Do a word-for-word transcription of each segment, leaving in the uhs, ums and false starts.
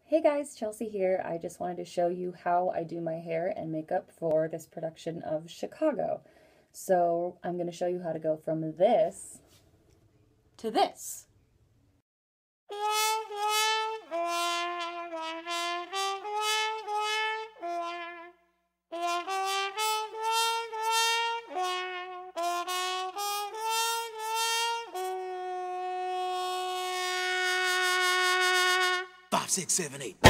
Hey guys, Chelsea here. I just wanted to show you how I do my hair and makeup for this production of Chicago. So I'm going to show you how to go from this to this. Five, six, seven, eight.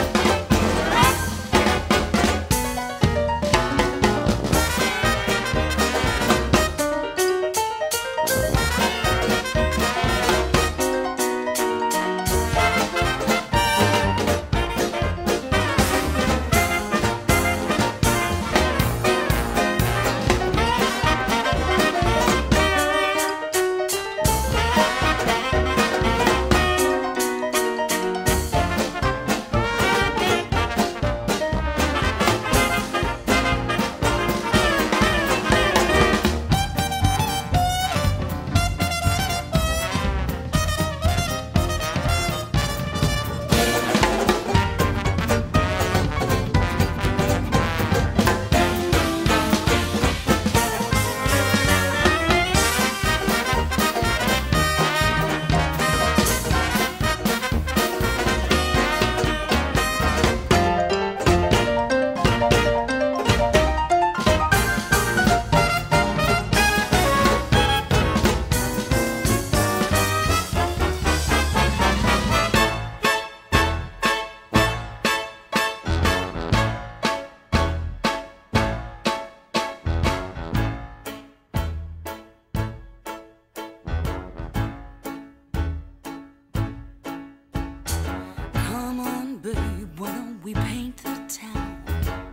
Why don't we paint the town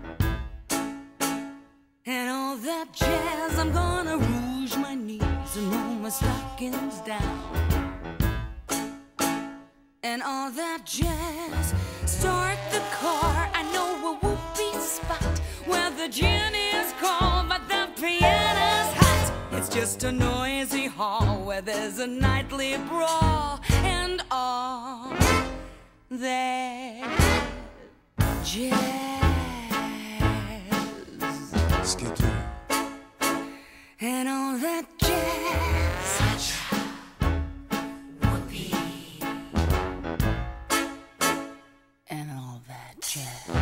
and all that jazz? I'm gonna rouge my knees and roll my stockings down and all that jazz. Start the car. I know a whoopee spot where the gin is cold but the piano's hot. It's just a noisy hall where there's a nightly brawl and all that jazz. Skip to and all that jazz. Whoopee and all that jazz.